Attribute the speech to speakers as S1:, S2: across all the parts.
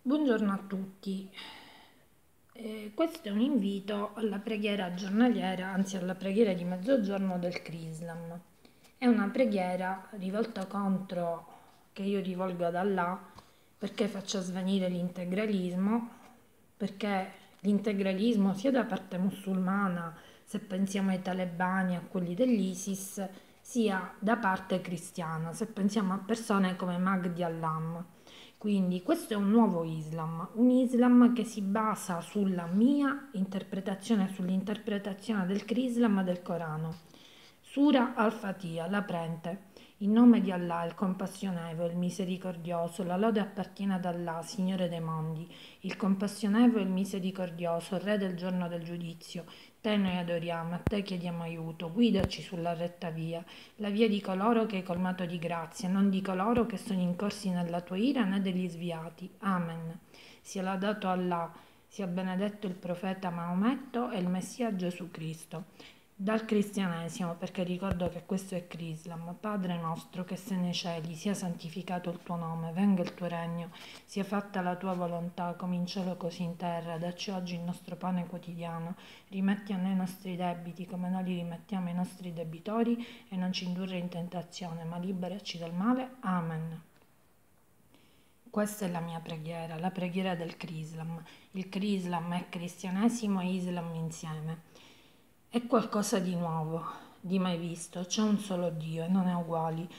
S1: Buongiorno a tutti. Questo è un invito alla preghiera giornaliera, anzi alla preghiera di mezzogiorno del Crislam. È una preghiera rivolta contro, che io rivolgo ad Allah, perché faccia svanire l'integralismo, perché l'integralismo sia da parte musulmana, se pensiamo ai talebani, a quelli dell'ISIS, sia da parte cristiana, se pensiamo a persone come Mahdi Allah. Quindi questo è un nuovo Islam, un Islam che si basa sulla mia interpretazione, sull'interpretazione del Crislam del Corano. Sura al-Fatiha, la prende. In nome di Allah, il compassionevole, il misericordioso, la lode appartiene ad Allah, Signore dei mondi, il compassionevole, il misericordioso, il Re del giorno del giudizio. Te noi adoriamo, a te chiediamo aiuto, guidaci sulla retta via, la via di coloro che hai colmato di grazia, non di coloro che sono incorsi nella tua ira né degli sviati. Amen. Sia lodato Allah, sia benedetto il profeta Maometto e il Messia Gesù Cristo. Dal cristianesimo, perché ricordo che questo è Crislam. Padre nostro che sei nei cieli, sia santificato il tuo nome, venga il tuo regno, sia fatta la tua volontà, come in cielo così in terra. Dacci oggi il nostro pane quotidiano, rimetti a noi i nostri debiti come noi li rimettiamo ai nostri debitori e non ci indurre in tentazione, ma liberaci dal male. Amen. Questa è la mia preghiera, la preghiera del Crislam. Il Crislam è cristianesimo e Islam insieme. È qualcosa di nuovo, di mai visto. C'è un solo Dio e non è uguali.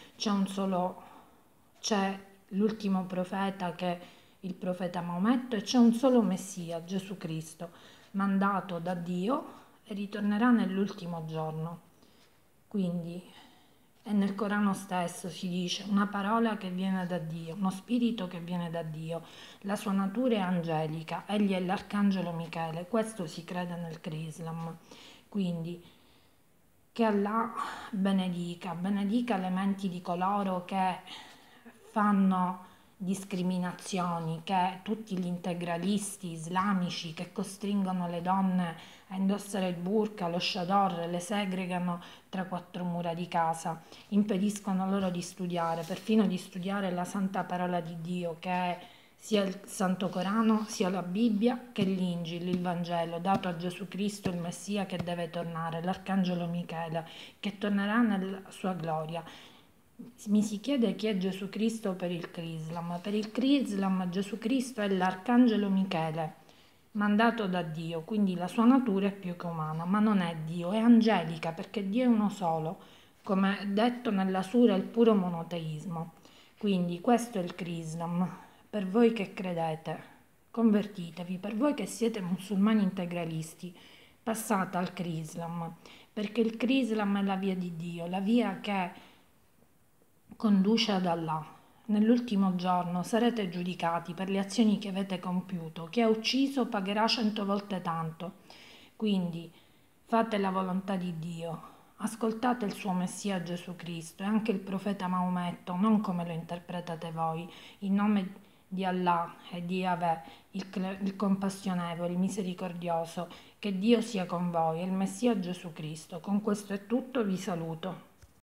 S1: C'è l'ultimo profeta che è il profeta Maometto e c'è un solo Messia, Gesù Cristo, mandato da Dio e ritornerà nell'ultimo giorno. Quindi, e nel Corano stesso si dice una parola che viene da Dio, uno spirito che viene da Dio, la sua natura è angelica, egli è l'arcangelo Michele, questo si crede nel Crislam. Quindi che Allah benedica le menti di coloro che fanno discriminazioni, che tutti gli integralisti islamici che costringono le donne a indossare il burqa, lo chador, le segregano tra quattro mura di casa, impediscono loro di studiare, perfino di studiare la santa parola di Dio che è sia il Santo Corano, sia la Bibbia che l'Ingil, il Vangelo, dato a Gesù Cristo, il Messia che deve tornare, l'Arcangelo Michele, che tornerà nella sua gloria. Mi si chiede chi è Gesù Cristo per il Crislam. Per il Crislam Gesù Cristo è l'Arcangelo Michele, mandato da Dio, quindi la sua natura è più che umana, ma non è Dio, è angelica perché Dio è uno solo, come detto nella Sura il puro monoteismo. Quindi questo è il Crislam. Per voi che credete, convertitevi, per voi che siete musulmani integralisti, passate al Crislam, perché il Crislam è la via di Dio, la via che conduce ad Allah. Nell'ultimo giorno sarete giudicati per le azioni che avete compiuto. Chi ha ucciso pagherà 100 volte tanto. Quindi fate la volontà di Dio. Ascoltate il suo Messia Gesù Cristo e anche il profeta Maometto, non come lo interpretate voi, in nome di Allah e di Yahweh, il compassionevole, il misericordioso. Che Dio sia con voi e il Messia Gesù Cristo. Con questo è tutto, vi saluto.